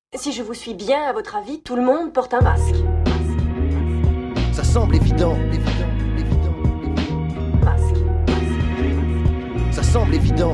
Si je vous suis bien, à votre avis, tout le monde porte un masque. Ça semble évident. Masque. Ça semble évident.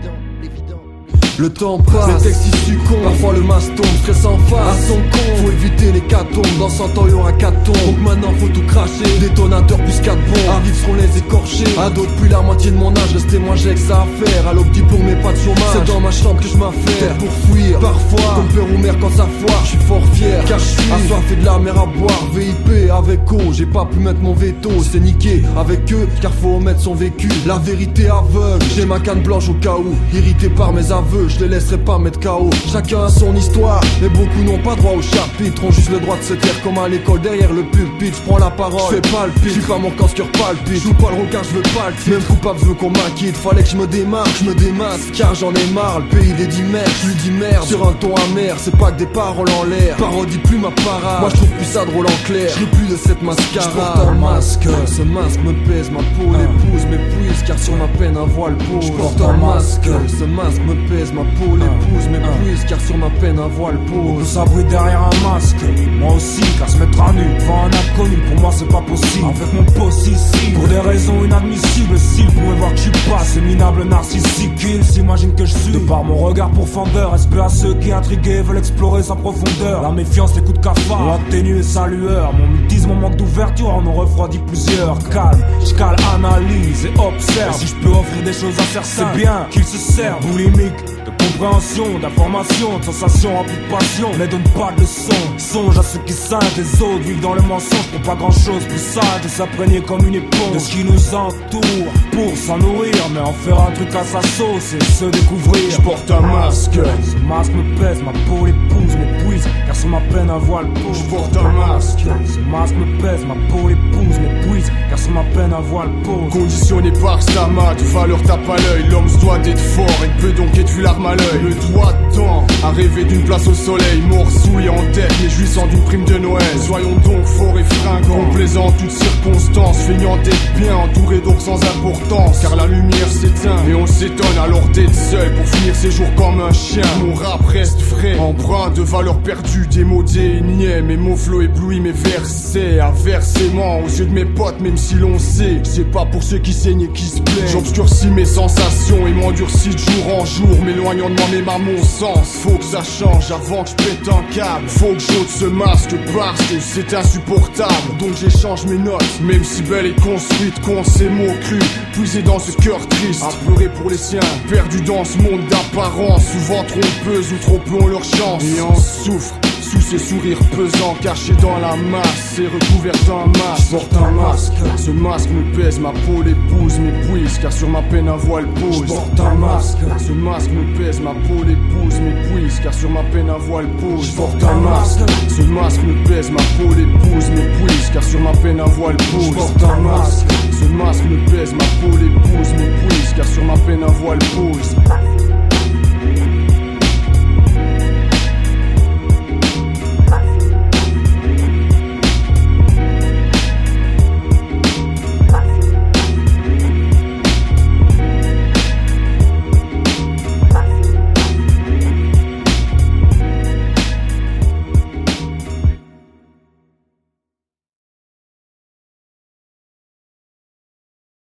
Le temps passe, les textes ils succombent. Parfois le masque tombe, stress en face à son compte. Faut éviter les catombes, dans 100 ans y'aura 4 tombes. Donc maintenant faut tout cracher, détonateur plus 4 bombes. Arrive seront les écorchés, ados depuis la moitié de mon âge. Rester moi j'ai que ça à faire, à l'aube diplôme mais pas de chômage. C'est dans ma chambre que je m'affaire, pour fuir. Parfois, comme père ou mère quand ça foire. Je suis fort fier, car je suis assoiffé de la mer à boire. VIP avec eau, j'ai pas pu mettre mon veto. C'est niqué avec eux, car faut omettre son vécu. La vérité aveugle, j'ai ma canne blanche au cas où. Irrité par mes aveux, je les laisserai pas mettre KO. Chacun a son histoire, mais beaucoup n'ont pas droit au chapitre. Ont juste le droit de se taire comme à l'école derrière le pulpit. Je prends la parole, je fais pas le pitch. Je suis pas mon quand ce cœur palpite. Je joue pas le requin, je veux pas le titre. Même coupable veut qu'on m'inquiète. Fallait que je me démarque, je me démasque. Car j'en ai marre, le pays des 10 mères. Je lui dis merde, sur un ton amer. C'est pas que des paroles en l'air. Parodie plus ma parade. Moi je trouve plus ça drôle en clair. Je veux plus de cette mascarade. Je porte un masque, ce masque me pèse. Ma peau l'épouse m'épuise. Car sur ma peine un voile pose. Je porte un masque, ce masque me pèse. Ma peau l'épouse m'épuise. Car sur ma peine un voile On peut pose. s'abriter derrière un masque, moi aussi, car se mettre à nu devant un inconnu, pour moi c'est pas possible. Avec mon possessible, pour des raisons inadmissibles, s'il pouvait voir que je suis pas ce minable narcissique, il s'imagine que je suis. De par mon regard profondeur, respect à ceux qui intrigués veulent explorer sa profondeur. La méfiance, les coups de cafard ont atténué sa lueur. Mon mutisme, mon manque d'ouverture en ont refroidi plusieurs. Calme, je cale, analyse et observe. Et si je peux offrir des choses à certains, c'est bien qu'ils se servent. Boulimique de compréhension, d'information, de sensations remplies de passion. Ne donne pas de leçons. Songe à ceux qui saignent, les autres vivent dans le mensonge pour pas grand chose. Plus sage de s'imprégner comme une éponge de ce qui nous entoure pour s'en nourrir, mais en faire un truc à sa sauce et se découvrir. Je porte un masque, Ce masque me pèse, ma peau l'épouse m'épuise, car sur ma peine un voile pose. je porte un masque. Ce masque me pèse, ma peau l'épouse m'épuise, car sur ma peine un voile pose. Conditionné par Stama, de valeur tape à l'œil. L'homme se doit d'être fort et ne peut donc être vu l'arme à l'œil. Le doigt de temps à rêver d'une place au soleil. Mort souillé en tête, mais jouissant d'une prime de Noël. Soyons donc forts et fringants, complaisants en toutes circonstances, feignant d'être bien, entourés donc sans importance. Car la lumière s'éteint et on s'étonne alors d'être seul pour finir ses jours comme un chien. Mon rap reste frais, empreint de valeurs perdues, démodé, niais. Mes mots flots éblouis, mes versets inversément aux yeux de mes potes, même si l'on sait, c'est pas pour ceux qui saignent et qui se plaignent. J'obscurcis mes sensations et m'endurcis de jour en jour, m'éloignant de moi-même à mon sens. Faut que ça change avant que je pète un câble. Faut que j'ôte ce masque parce que c'est insupportable. Donc j'échange mes notes, même si belle et construite, con ces mots crus, puisés dans ce cœur triste, à pleurer pour les siens, perdus dans ce monde d'apparence, souvent trompeuses ou trop peu ont leur chance. Et en souffre sous ces sourires pesants, cachés dans la masse et recouverts d'un masque. Je porte un masque, ce masque me pèse, ma peau l'épouse m'épuise, car sur ma peine un voile pose. Je porte un masque, ce masque me pèse, ma peau l'épouse m'épuise, car sur ma peine un voile pose. Je porte un masque, ce masque me pèse, ma peau l'épouse m'épuise, car sur ma peine un voile pose. Je porte un masque, ce masque me pèse, ma peau l'épouse m'épuise, car sur ma peine un voile pose.